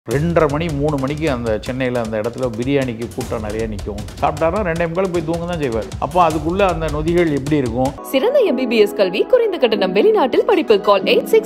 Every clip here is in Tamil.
2:30 மணி 3 மணிக்கு அந்த சென்னையில் அந்த இடத்துல பிரியாணிக்கு கூட்டம் நிறைய நிற்கும். சாப்பிட்டாருன்னா 2:45 போய் தூங்க தான் செய்வார். அப்போ அதுக்குள்ள அந்த நொதிகள் எப்படி இருக்கும்? சிறந்த MBBS கல்வி குறைந்த கட்டணம் வெளிநாட்டில் படிப்பு. கால்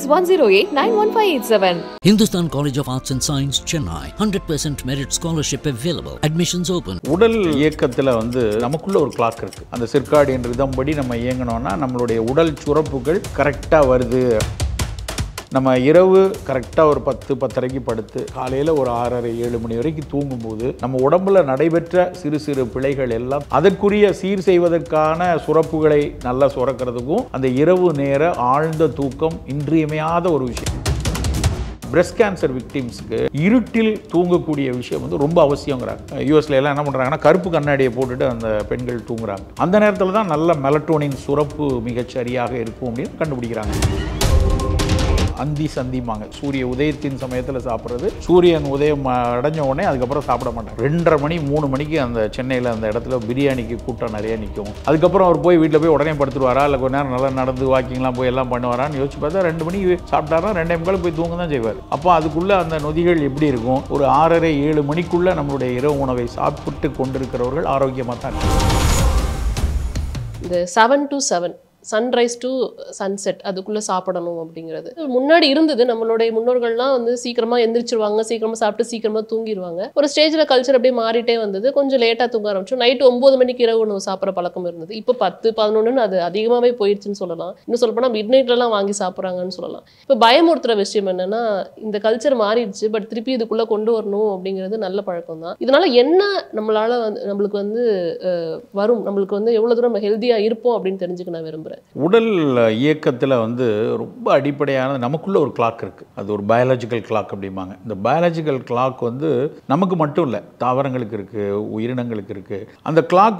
8610891587. Hindustan College of Arts and Science, Chennai. 100% merit scholarship available. Admissions open. உடல் இயக்கத்தில் நமக்குள்ள ஒரு கிளாக் இருக்கு. அந்த சிர்காடியன் ரிதம் படி நம்ம இயங்கணும்னா நம்மளுடைய உடல் சுரப்புகள் கரெக்டாக வருது. நம்ம இரவு கரெக்டாக ஒரு 10-10:30 படுத்து காலையில் ஒரு 6:30-7 மணி வரைக்கும் தூங்கும்போது நம்ம உடம்புல நடைபெற்ற சிறு சிறு பிழைகள் எல்லாம் அதற்குரிய சீர் செய்வதற்கான சுரப்புகளை நல்லா சுரக்கிறதுக்கும் அந்த இரவு நேர ஆழ்ந்த தூக்கம் இன்றியமையாத ஒரு விஷயம். பிரஸ்ட் கேன்சர் விக்டிம்ஸுக்கு இருட்டில் தூங்கக்கூடிய விஷயம் ரொம்ப அவசியங்கிறாங்க. யூஎஸ்ல எல்லாம் என்ன பண்ணுறாங்கன்னா கருப்பு கண்ணாடியை போட்டுட்டு அந்த பெண்கள் தூங்குறாங்க. அந்த நேரத்தில் தான் நல்ல மெலட்டோனின் சுரப்பு மிகச்சரியாக இருக்கும் அப்படின்னு கண்டுபிடிக்கிறாங்க. அந்தி சந்திமாங்க, சூரிய உதயத்தின் சமயத்தில் சாப்பிட்றது. சூரியன் உதயம் அடைஞ்ச உடனே அதுக்கப்புறம் சாப்பிட மாட்டாங்க. 2:30 மணி 3 மணிக்கு அந்த சென்னையில் அந்த இடத்துல பிரியாணிக்கு கூட்டம் நிறைய நிற்கும். அதுக்கப்புறம் அவர் போய் வீட்டில் போய் உடனே படுத்துருவாரா, இல்லை கொஞ்ச நேரம் நல்லா நடந்து வாக்கிங்லாம் போய் எல்லாம் பண்ணுவாரான்னு யோசிச்சு பார்த்தா 2 மணிக்கு சாப்பிட்டாருன்னா 2:45 போய் தூங்க தான் செய்வார். அப்போ அதுக்குள்ளே அந்த நொதிகள் எப்படி இருக்கும்? ஒரு 6:30-7 மணிக்குள்ளே நம்மளுடைய இரவு உணவை சாப்பிட்டு கொண்டிருக்கிறவர்கள் ஆரோக்கியமாக தான் இருக்கும். இந்த 7 to 7 சன்ரைஸ் டு சன்செட் அதுக்குள்ளே சாப்பிடணும் அப்படிங்கிறது முன்னாடி இருந்தது. நம்மளுடைய முன்னோர்கள்லாம் சீக்கிரமாக எந்திரிச்சிருவாங்க, சீக்கிரமாக சாப்பிட்டு சீக்கிரமாக தூங்கிடுவாங்க. ஒரு ஸ்டேஜில் கல்ச்சர் அப்படியே மாறிட்டே வந்தது. கொஞ்சம் லேட்டாக தூங்க ஆரம்பிச்சோம். நைட்டு 9 மணிக்கு இரவு உணவு சாப்பிட்ற பழக்கம் இருந்தது. இப்போ 10-11 அது அதிகமாகவே போயிடுச்சுன்னு சொல்லலாம். இன்னும் சொல்லப்போனால் மிட் நைட்லலாம் வாங்கி சாப்பிட்றாங்கன்னு சொல்லலாம். இப்போ பயமுறுத்துகிற விஷயம் என்னென்னா இந்த கல்ச்சர் மாறிடுச்சு, பட் திருப்பி இதுக்குள்ளே கொண்டு வரணும் அப்படிங்கிறது நல்ல பழக்கம் தான். இதனால் என்ன நம்மளால் நம்மளுக்கு வரும், நம்மளுக்கு எவ்வளோ தூரம் நம்ம ஹெல்த்தியாக இருப்போம் அப்படின்னு தெரிஞ்சுக்க நான் விரும்புகிறேன். உடல் இயக்கத்தில் ரொம்ப அடிப்படையான நமக்குள்ள ஒரு கிளாக் இருக்குது. அது ஒரு பயாலஜிக்கல் கிளாக் அப்படிம்பாங்க. இந்த பயாலஜிக்கல் கிளாக் நமக்கு மட்டும் இல்லை, தாவரங்களுக்கு இருக்குது, உயிரினங்களுக்கு இருக்குது. அந்த கிளாக்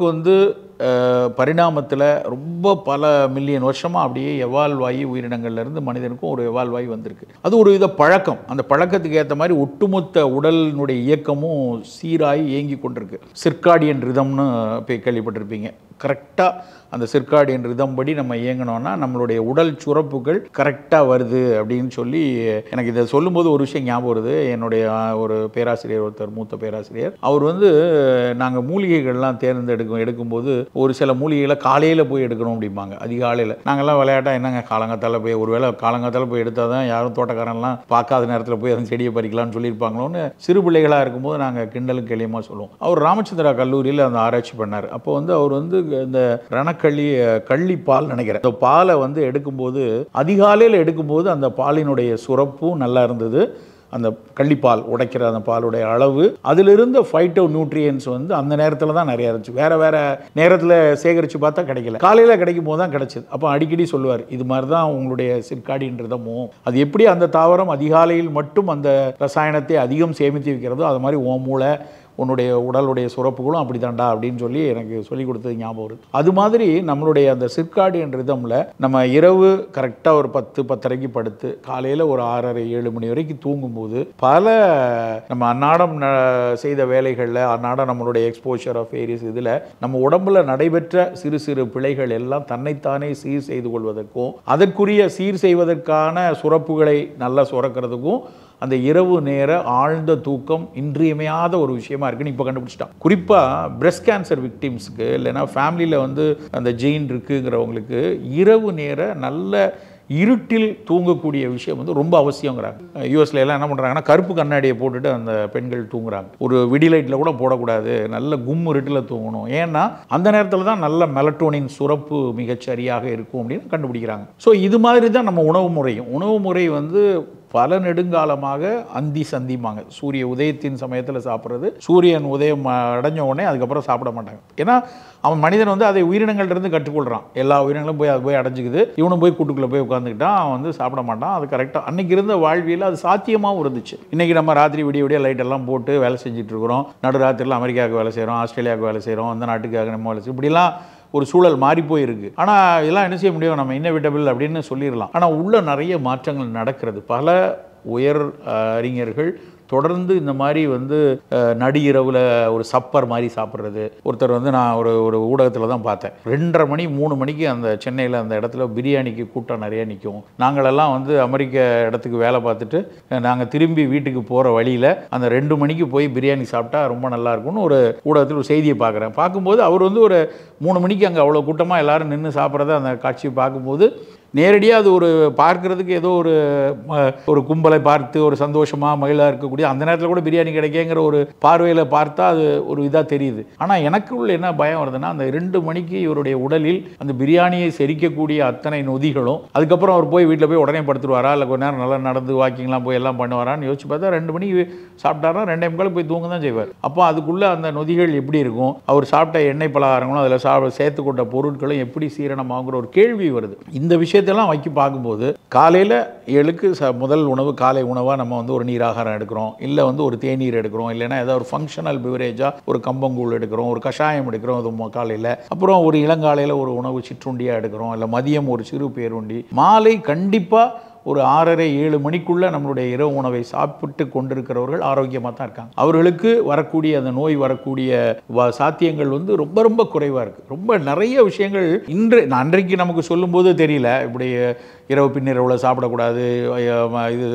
பரிணாமத்தில் ரொம்ப பல மில்லியன் வருஷமாக அப்படியே எவால்வ் ஆகி உயிரினங்கள்லேருந்து மனிதனுக்கும் ஒரு எவால்வ் ஆகி வந்திருக்கு. அது ஒரு வித பழக்கம். அந்த பழக்கத்துக்கு ஏற்ற மாதிரி ஒட்டுமொத்த உடலினுடைய இயக்கமும் சீராகி இயங்கி கொண்டிருக்கு. சிர்காடியன் ரிதம்னு கேள்விப்பட்டிருப்பீங்க. கரெக்டாக அந்த சிர்காடியன் ரிதம் படி நம்ம இயங்கணும்னா நம்மளுடைய உடல் சுரப்புகள் கரெக்டாக வருது அப்படின்னு சொல்லி எனக்கு இதை சொல்லும்போது ஒரு விஷயம் ஞாபகம் வருது. என்னுடைய ஒரு பேராசிரியர், ஒருத்தர் மூத்த பேராசிரியர், அவர் நாங்கள் மூலிகைகள்லாம் எடுக்கும்போது ஒரு சில மூலிகைகளை காலையில் போய் எடுக்கணும் அப்படிம்பாங்க. அதிகாலையில் நாங்கள்லாம் விளையாட்டாக என்னங்க காலங்காத்தால் போய் ஒருவேளை காலங்காத்தால் போய் எடுத்தால் தான் யாரும் தோட்டக்காரன்லாம் பார்க்காத நேரத்தில் போய் அந்த செடியை பறிக்கலாம்னு சொல்லியிருப்பாங்களோன்னு சிறு பிள்ளைகளாக இருக்கும்போது நாங்கள் கிண்டலும் கேலியமாக சொல்லுவோம். அவர் ராமச்சந்திரா கல்லூரியில் அந்த ஆராய்ச்சி பண்ணார். அப்போ அவர் இந்த கள்ளிப்பால் நினைக்கிறேன், அந்த பாலை எடுக்கும்போது அதிகாலையில் எடுக்கும்போது அந்த பாலினுடைய சுரப்பும் நல்லா இருந்தது. அந்த கள்ளிப்பால் உடைக்கிற அந்த பாலுடைய அளவு, அதிலிருந்த ஃபைட்டோ நியூட்ரியன்ஸ் அந்த நேரத்தில் தான் நிறையா இருந்துச்சு. வேறு நேரத்தில் சேகரித்து பார்த்தா கிடைக்கல. காலையில் கிடைக்கும் போது தான் கிடைச்சிது. அப்போ அடிக்கடி சொல்லுவார், இது மாதிரி தான் உங்களுடைய சிர்காடின்றதமோ, அது எப்படி அந்த தாவரம் அதிகாலையில் மட்டும் அந்த ரசாயனத்தை அதிகம் சேமித்து வைக்கிறதோ அது மாதிரி ஓ மூளை உன்னுடைய உடலுடைய சுரப்புகளும் அப்படி தாண்டா அப்படின்னு சொல்லி எனக்கு சொல்லிக் கொடுத்தது ஞாபகம் வருது. அது மாதிரி நம்மளுடைய அந்த சிர்காடியன் ரிதமில் நம்ம இரவு கரெக்டாக ஒரு 10-10:30 படுத்து காலையில் ஒரு 6:30-7 மணி வரைக்கும் தூங்கும்போது பல நம்ம அன்னாடம் செய்த வேலைகளில் அன்னாடம் நம்மளுடைய எக்ஸ்போஷர் ஆஃப் ஏரிஸ் இதில் நம்ம உடம்புல நடைபெற்ற சிறு சிறு பிழைகள் எல்லாம் தன்னைத்தானே சீர் செய்து கொள்வதற்கும் அதற்குரிய சீர் செய்வதற்கான சுரப்புகளை நல்லா சுரக்கிறதுக்கும் அந்த இரவு நேர ஆழ்ந்த தூக்கம் இன்றியமையாத ஒரு விஷயமா இருக்குன்னு இப்போ கண்டுபிடிச்சிட்டான். குறிப்பாக பிரஸ்ட் கேன்சர் விக்டிம்ஸுக்கு, இல்லைன்னா ஃபேமிலியில் அந்த ஜெயின் இருக்குங்கிறவங்களுக்கு இரவு நேர நல்ல இருட்டில் தூங்கக்கூடிய விஷயம் ரொம்ப அவசியங்கிறாங்க. யூஎஸ்ல எல்லாம் என்ன பண்ணுறாங்கன்னா கருப்பு கண்ணாடியை போட்டுட்டு அந்த பெண்கள் தூங்குறாங்க. ஒரு விடிலைட்டில் கூட போடக்கூடாது, நல்ல இருட்டில் தூங்கணும். ஏன்னா அந்த நேரத்தில் தான் நல்ல மெலட்டோனின் சுரப்பு மிகச்சரியாக இருக்கும் அப்படின்னு கண்டுபிடிக்கிறாங்க. ஸோ இது மாதிரி தான் நம்ம உணவு முறை பல நெடுங்காலமாக அந்தி சந்திமாங்க, சூரிய உதயத்தின் சமயத்தில் சாப்பிட்றது. சூரியன் உதயம் அடைஞ்ச உடனே அதுக்கப்புறம் சாப்பிட மாட்டாங்க. ஏன்னா அவன் மனிதன் அதை உயிரினங்கள்லேருந்து கற்றுக்கொள்கிறான். எல்லா உயிரினங்களும் போய் அது போய் அடைஞ்சிக்குது, இவனும் போய் கூட்டுக்குள்ளே போய் உட்காந்துக்கிட்டான். அவன் சாப்பிட மாட்டான். அது கரெக்டாக அன்றைக்கி இருந்த வாழ்வியில் அது சாத்தியமாகவும் இருந்துச்சு. இன்றைக்கி நம்ம ராத்திரி விடிய லைட்டெல்லாம் போட்டு வேலை செஞ்சுட்டு இருக்கிறோம். நடுராத்திரியில் அமெரிக்காவுக்கு வேலை செய்கிறோம், ஆஸ்திரேலியாவுக்கு வேலை செய்கிறோம், அந்த நாட்டுக்காக நம்ம வேலை செய்கிறோம். இப்படிலாம் ஒரு சூழல் மாறி போயிருக்கு. ஆனால் இதெல்லாம் என்ன செய்ய முடியும், நம்ம இன்னவிட்டபிள் அப்படின்னு சொல்லிடலாம். ஆனால் உள்ள நிறைய மாற்றங்கள் நடக்கிறது. பல உயர் அறிஞர்கள் தொடர்ந்து இந்த மாதிரி வந்து நடு இரவில் ஒரு சப்பர் மாதிரி சாப்பிட்றது. ஒருத்தர் வந்து நான் ஒரு ஊடகத்தில் தான் பார்த்தேன், 2:30 மணி 3 மணிக்கு அந்த சென்னையில் அந்த இடத்துல பிரியாணிக்கு கூட்டம் நிறைய நிற்கும். நாங்களெல்லாம் வந்து அமெரிக்க இடத்துக்கு வேலை பார்த்துட்டு நாங்கள் திரும்பி வீட்டுக்கு போகிற வழியில் அந்த 2 மணிக்கு போய் பிரியாணி சாப்பிட்டா ரொம்ப நல்லாயிருக்கும்னு ஒரு ஊடகத்தில் ஒரு செய்தியை பார்க்குறேன். பார்க்கும்போது அவர் வந்து ஒரு 3 மணிக்கு அங்கே அவ்வளோ கூட்டமாக எல்லோரும் நின்று சாப்பிட்றத அந்த காட்சியை பார்க்கும்போது நேரடியாக அது ஒரு பார்க்குறதுக்கு ஏதோ ஒரு கும்பலை பார்த்து ஒரு சந்தோஷமாக மகிழாக இருக்கக்கூடிய அந்த நேரத்தில் கூட பிரியாணி கிடைக்குங்கிற ஒரு பார்வையில் பார்த்தா அது ஒரு இதாக தெரியுது. ஆனால் எனக்குள்ள என்ன பயம் வருதுன்னா, அந்த 2 மணிக்கு இவருடைய உடலில் அந்த பிரியாணியை செரிக்கக்கூடிய அத்தனை நொதிகளும், அதுக்கப்புறம் அவர் போய் வீட்டில் போய் உடனே படுத்துருவாரா, இல்லை கொஞ்ச நேரம் நல்லா நடந்து வாக்கிங்லாம் போய் எல்லாம் பண்ணுவாரான்னு யோசிச்சு பார்த்தா 2 மணிக்கு சாப்பிட்டாருன்னா 2:45 போய் தூங்க தான் செய்வார். அப்போ அதுக்குள்ளே அந்த நொதிகள் எப்படி இருக்கும், அவர் சாப்பிட்ட எண்ணெய் பலகாரங்களும் அதில் சேர்த்து கொண்ட பொருட்களும் எப்படி சீரணமாகுங்கிற ஒரு கேள்வி வருது. இந்த விஷயத்தை எல்லாம் வைக்க பார்க்கும்போது காலையில் 7க்கு முதல் உணவு காலை உணவாக நம்ம வந்து ஒரு நீராகாரம் எடுக்கிறோம், இல்லை வந்து ஒரு தேநீர் எடுக்கிறோம், இல்லைன்னா ஏதாவது ஒரு ஃபங்க்ஷனல் பிவரேஜாக ஒரு கம்பங்கூழ் எடுக்கிறோம், ஒரு கஷாயம் எடுக்கிறோம் அது காலையில், அப்புறம் ஒரு இளங்காலையில் ஒரு உணவு சிற்றுண்டியாக எடுக்கிறோம், இல்லை மதியம் ஒரு சிறு பேருண்டி, மாலை கண்டிப்பாக ஒரு 6:30-7 மணிக்குள்ளே நம்மளுடைய இரவு உணவை சாப்பிட்டு கொண்டிருக்கிறவர்கள் ஆரோக்கியமாக தான் இருக்காங்க. அவர்களுக்கு வரக்கூடிய அந்த நோய் வரக்கூடிய சாத்தியங்கள் வந்து ரொம்ப ரொம்ப குறைவாக இருக்குது. ரொம்ப நிறைய விஷயங்கள் அன்றைக்கு நமக்கு சொல்லும்போது தெரியல, இப்படி இரவு பின்னிரவில் சாப்பிடக்கூடாது, இது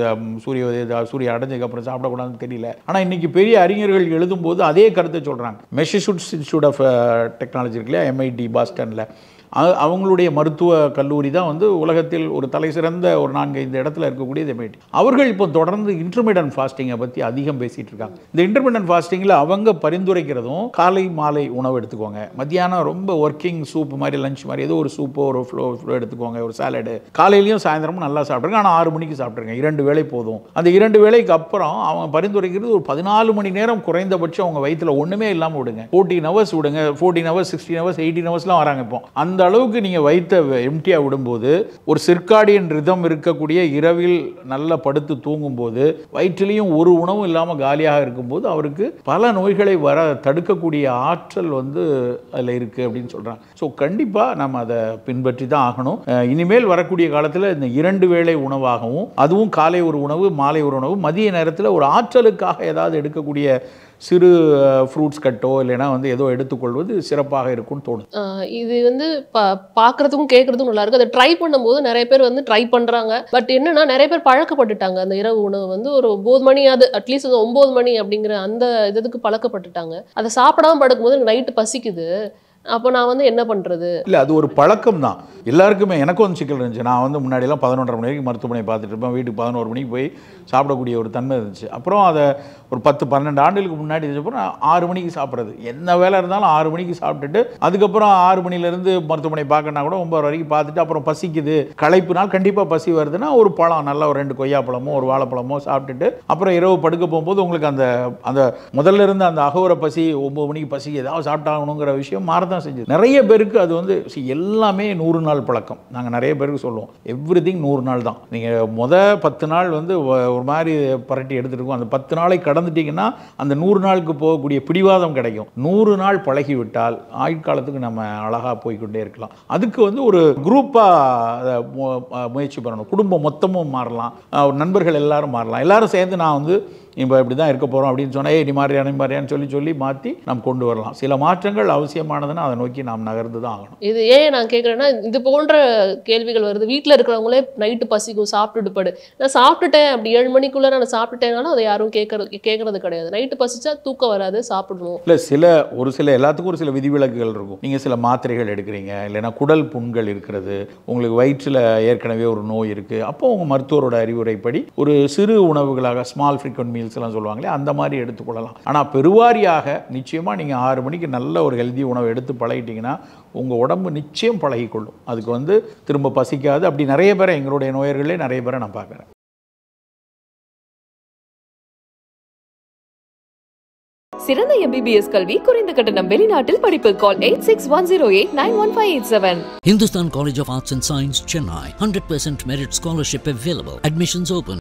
சூரிய அடைஞ்சதுக்கப்புறம் சாப்பிடக்கூடாதுன்னு தெரியல. ஆனால் இன்றைக்கி பெரிய அறிஞர்கள் எழுதும்போது அதே கருத்தை சொல்கிறாங்க. மெசசூட்ஸ் இன்ஸ்டியூட் ஆஃப் டெக்னாலஜி இருக்கு இல்லையா, MIT பாஸ்டனில், அவங்களுடைய மருத்துவ கல்லூரி தான் வந்து உலகத்தில் ஒரு தலை சிறந்த ஒரு 4-5 இடத்துல இருக்கக்கூடியது MIT. அவர்கள் இப்போ தொடர்ந்து இன்டர்மீடியன்ட் ஃபாஸ்டிங்கை பற்றி அதிகம் பேசிகிட்டு இருக்காங்க. இந்த இன்டர்மீடியன்ட் ஃபாஸ்டிங்கில் அவங்க பரிந்துரைக்கிறதும் காலை மாலை உணவு எடுத்துக்கோங்க, மத்தியானம் ரொம்ப ஒர்க்கிங் சூப் மாதிரி லஞ்ச் மாதிரி ஏதோ ஒரு சூப்போ ஒரு ஃப்ளோ எடுத்துக்கோங்க, ஒரு சாலடு, காலையிலையும் சாயந்தரமும் நல்லா சாப்பிட்ருங்க, ஆனால் 6 மணிக்கு சாப்பிட்ருங்க, 2 வேளை போதும். அந்த 2 வேளைக்கு அப்புறம் அவங்க பரிந்துரைக்கிறது ஒரு 14 மணி நேரம் குறைந்தபட்சம் அவங்க வயிற்றில் ஒன்றுமே இல்லாமல் விடுங்க. 14 ஹவர்ஸ் விடுங்க, 14 ஹவர்ஸ் 16 ஹவர்ஸ் 18 ஹவர்ஸ்லாம் வராங்க. இப்போ அந்த அளவுக்கு நீங்கள் வயிற்றை எம்டியாக விடும்போது ஒரு சிர்காடியன் ரிதம் இருக்கக்கூடிய இரவில் நல்லா படுத்து தூங்கும்போது வயிற்றிலையும் ஒரு உணவும் இல்லாமல் காலியாக இருக்கும்போது அவருக்கு பல நோய்களை வர தடுக்கக்கூடிய ஆற்றல் வந்து அதில் இருக்குது அப்படின்னு சொல்கிறாங்க. ஸோ கண்டிப்பாக நம்ம அதை பின்பற்றி தான் ஆகணும். இனிமேல் வரக்கூடிய காலத்தில் இந்த 2 வேளை உணவாகவும், அதுவும் காலை ஒரு உணவு மாலை ஒரு உணவு, மதிய நேரத்தில் ஒரு ஆற்றலுக்காக ஏதாவது எடுக்கக்கூடிய சிறு ஃப்ரூட்ஸ் கட்டோ இல்லைனா வந்து ஏதோ எடுத்துக்கொள்வது சிறப்பாக இருக்கும்னு தோணும். இது வந்து பார்க்குறதுக்கும் கேட்குறதுக்கும் நல்லா இருக்குது. அதை ட்ரை பண்ணும்போது நிறைய பேர் வந்து ட்ரை பண்ணுறாங்க. பட் என்னன்னா நிறைய பேர் பழக்கப்பட்டுட்டாங்க. அந்த இரவு உணவு வந்து ஒரு 9 மணியாவது அட்லீஸ்ட் 9 மணி அப்படிங்கிற அந்த இதுக்கு பழக்கப்பட்டுட்டாங்க. அதை சாப்பிடாம படுக்கும்போது நைட்டு பசிக்குது. அப்போ நான் வந்து என்ன பண்ணுறது? இல்லை, அது ஒரு பழக்கம் தான் எல்லாருக்குமே. எனக்கும் வந்து சிக்கல் இருந்துச்சு. நான் வந்து முன்னாடியெல்லாம் 11:30 மணி வரைக்கும் மருத்துவமனை பார்த்துட்டு இருப்பேன். வீட்டுக்கு 11 மணிக்கு போய் சாப்பிடக்கூடிய ஒரு தன்மை இருந்துச்சு. அப்புறம் அதை ஒரு 10-12 ஆண்டுகளுக்கு முன்னாடி இருந்தப்பறம் 6 மணிக்கு சாப்பிட்றது, என்ன வேலை இருந்தாலும் 6 மணிக்கு சாப்பிட்டுட்டு அதுக்கப்புறம் 6 மணிலேருந்து மருத்துவமனை பார்க்கணுன்னா கூட 9 வரைக்கும் பார்த்துட்டு அப்புறம் பசிக்குது, களைப்புனால் கண்டிப்பாக பசி வருதுன்னா ஒரு பழம், நல்லா ஒரு 2 கொய்யாப்பழமோ ஒரு வாழைப்பழமோ சாப்பிட்டுட்டு அப்புறம் இரவு படுக்க போகும்போது உங்களுக்கு அந்த முதல்ல இருந்து அந்த அகோர பசி 9 மணிக்கு பசி ஏதாவது சாப்பிட்டாகணுங்கிற விஷயம் மாற தான் செஞ்சது. நிறைய பேருக்கு அது வந்து எல்லாமே 100 நாள் பழக்கம். நாங்கள் நிறைய பேருக்கு சொல்லுவோம், எவ்ரிதிங் 100 நாள் தான். நீங்கள் 10 நாள் வந்து ஒரு மாதிரி பரட்டி எடுத்துருக்கோம், அந்த 10 நாளை கடந்துட்டிங்கன்னா அந்த 100 நாளுக்கு போகக்கூடிய பிடிவாதம் கிடைக்கும். 100 நாள் பழகிவிட்டால் ஆயுட்காலத்துக்கு நம்ம அழகாக போய்கொண்டே இருக்கலாம். அதுக்கு வந்து ஒரு குரூப்பாக முயற்சி பண்ணணும். குடும்பம் மொத்தமும் மாறலாம், நண்பர்கள் எல்லாரும் மாறலாம். எல்லாரும் சேர்ந்து நான் வந்து இப்போ இப்படி தான் இருக்க போகிறோம் அப்படின்னு சொன்னால் நீ மாறியான்னு சொல்லி மாற்றி நாம் கொண்டு வரலாம். சில மாற்றங்கள் அவசியமானதுன்னா அதை நோக்கி நாம் நகர்ந்து தான் ஆகணும். இது ஏன் நான் கேட்குறேன்னா, இது போன்ற கேள்விகள் வருது. வீட்டில் இருக்கிறவங்களே நைட்டு பசிக்கும் சாப்பிட்டுட்டு படு, நான் சாப்பிட்டுட்டேன் அப்படி 7 மணிக்குள்ளே நான் சாப்பிட்டுட்டேனாலும் அதை யாரும் கேட்கறது கிடையாது. நைட்டு பசிச்சா தூக்கம் வராது, சாப்பிடணும். இல்லை, ஒரு சில எல்லாத்துக்கும் ஒரு சில விதிவிலக்குகள் இருக்கும். நீங்கள் சில மாத்திரைகள் எடுக்கிறீங்க, இல்லைன்னா குடல் புண்கள் இருக்கிறது, உங்களுக்கு வயிற்றில் ஏற்கனவே ஒரு நோய் இருக்குது, அப்போ உங்கள் மருத்துவரோட அறிவுரைப்படி ஒரு சிறு உணவுகளாக ஸ்மால் ஃப்ரீக்வெண்ட் மீல்ஸ் எல்லாம் சொல்லுவாங்களே அந்த மாதிரி எடுத்துக்கொள்ளலாம். ஆனால் பெருவாரியாக நிச்சயமாக நீங்கள் 6 மணிக்கு நல்ல ஒரு ஹெல்தி உணவு எடுத்து பழகிட்டீங்கன்னா உங்கள் உடம்பு நிச்சயம் பழகிக்கொள்ளும். அதுக்கு வந்து திரும்ப பசிக்காது. அப்படி நிறைய பேரை, எங்களுடைய நோயர்களே நிறைய பேரை நான் பார்க்குறேன். சிறந்த MBBS கல்வி குறைந்த கட்டணம் வெளிநாட்டில் படிப்பு. கால் 8610891587. Hindustan College of Arts and Science, Chennai. 100% merit scholarship available. Admissions open.